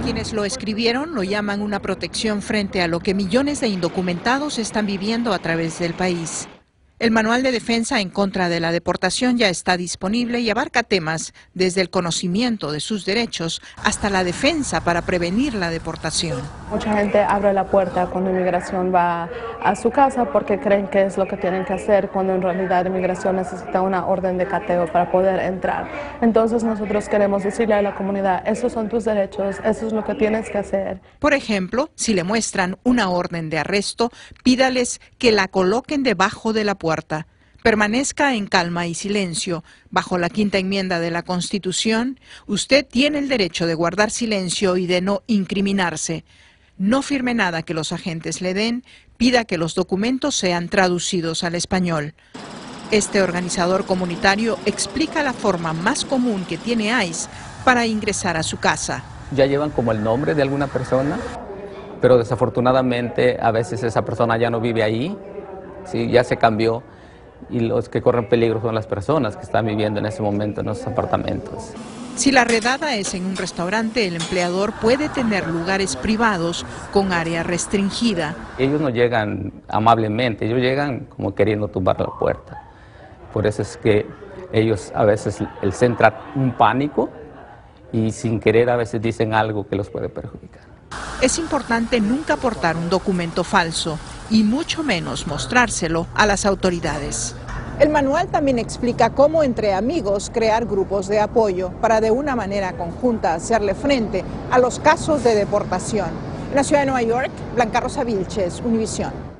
Quienes lo escribieron lo llaman una protección frente a lo que millones de indocumentados están viviendo a través del país. El manual de defensa en contra de la deportación ya está disponible y abarca temas desde el conocimiento de sus derechos hasta la defensa para prevenir la deportación. Mucha gente abre la puerta cuando inmigración va a su casa porque creen que es lo que tienen que hacer, cuando en realidad inmigración necesita una orden de cateo para poder entrar. Entonces nosotros queremos decirle a la comunidad, esos son tus derechos, eso es lo que tienes que hacer. Por ejemplo, si le muestran una orden de arresto, pídales que la coloquen debajo de la puerta. Permanezca en calma y silencio. Bajo la quinta enmienda de la Constitución, usted tiene el derecho de guardar silencio y de no incriminarse. No firme nada que los agentes le den, pida que los documentos sean traducidos al español. Este organizador comunitario explica la forma más común que tiene ICE para ingresar a su casa. Ya llevan como el nombre de alguna persona, pero desafortunadamente a veces esa persona ya no vive ahí. Sí, ya se cambió y los que corren peligro son las personas que están viviendo en ese momento en esos apartamentos. Si la redada es en un restaurante, el empleador puede tener lugares privados con área restringida. Ellos no llegan amablemente, ellos llegan como queriendo tumbar la puerta. Por eso es que ellos a veces les entra un pánico y sin querer a veces dicen algo que los puede perjudicar. Es importante nunca portar un documento falso y mucho menos mostrárselo a las autoridades. El manual también explica cómo entre amigos crear grupos de apoyo para de una manera conjunta hacerle frente a los casos de deportación. En la ciudad de Nueva York, Blanca Rosa Vilches, Univisión.